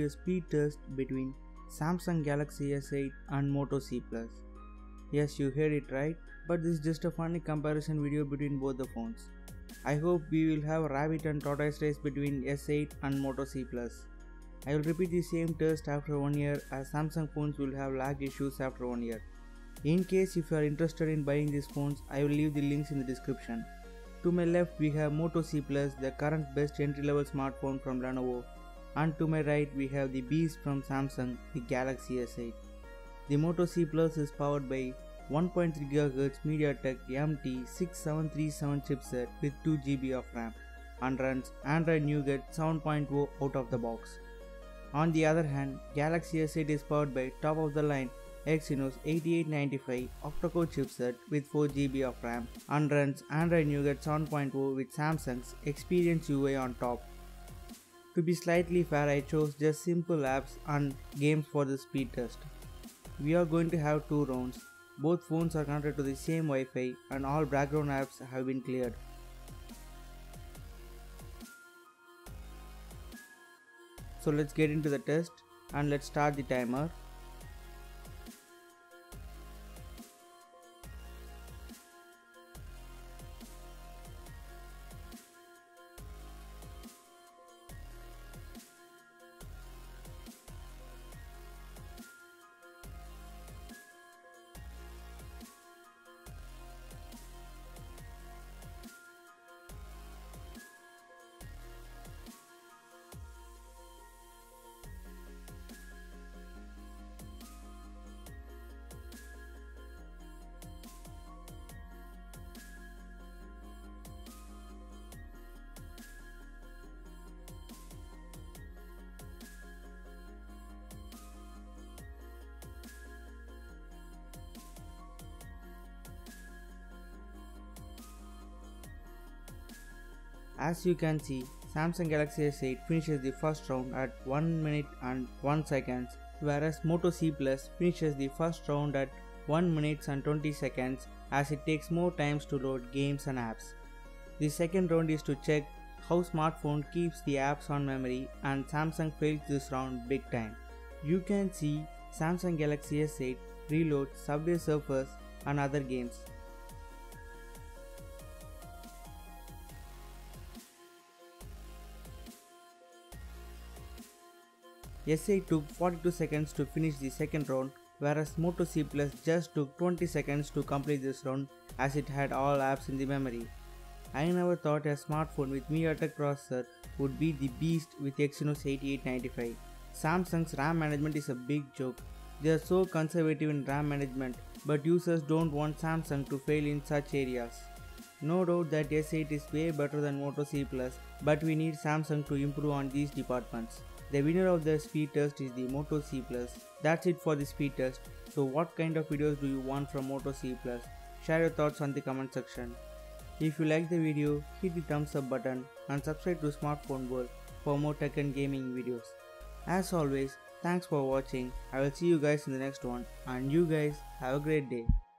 speed test between Samsung Galaxy S8 and Moto C Plus. Yes, you heard it right, but this is just a funny comparison video between both the phones. I hope we will have a rabbit and tortoise race between S8 and Moto C Plus. I will repeat the same test after 1 year as Samsung phones will have lag issues after 1 year. In case if you are interested in buying these phones, I will leave the links in the description. To my left we have Moto C Plus, the current best entry-level smartphone from Lenovo, and to my right we have the beast from Samsung, the Galaxy S8. The Moto C Plus is powered by 1.3 GHz MediaTek MT6737 chipset with 2 GB of RAM and runs Android Nougat 7.0 out of the box. On the other hand, Galaxy S8 is powered by top-of-the-line Exynos 8895 octa-core chipset with 4 GB of RAM and runs Android Nougat 7.0 with Samsung's Experience UI on top. To be slightly fair, I chose just simple apps and games for the speed test. We are going to have 2 rounds. Both phones are connected to the same Wi-Fi and all background apps have been cleared. So let's get into the test and let's start the timer. As you can see, Samsung Galaxy S8 finishes the first round at 1 minute and 1 seconds, whereas Moto C Plus finishes the first round at 1 minute and 20 seconds as it takes more times to load games and apps. The second round is to check how smartphone keeps the apps on memory, and Samsung failed this round big time. You can see Samsung Galaxy S8 reload Subway Surfers and other games. S8 took 42 seconds to finish the second round, whereas Moto C Plus just took 20 seconds to complete this round as it had all apps in the memory. I never thought a smartphone with MediaTek processor would beat the beast with Exynos 8895. Samsung's RAM management is a big joke. They are so conservative in RAM management, but users don't want Samsung to fail in such areas. No doubt that S8 is way better than Moto C Plus, but we need Samsung to improve on these departments. The winner of the speed test is the Moto C Plus. That's it for the speed test. So what kind of videos do you want from Moto C Plus? Share your thoughts on the comment section. If you like the video, hit the thumbs up button and subscribe to Smartphone World for more tech and gaming videos. As always, thanks for watching. I will see you guys in the next one, and you guys have a great day.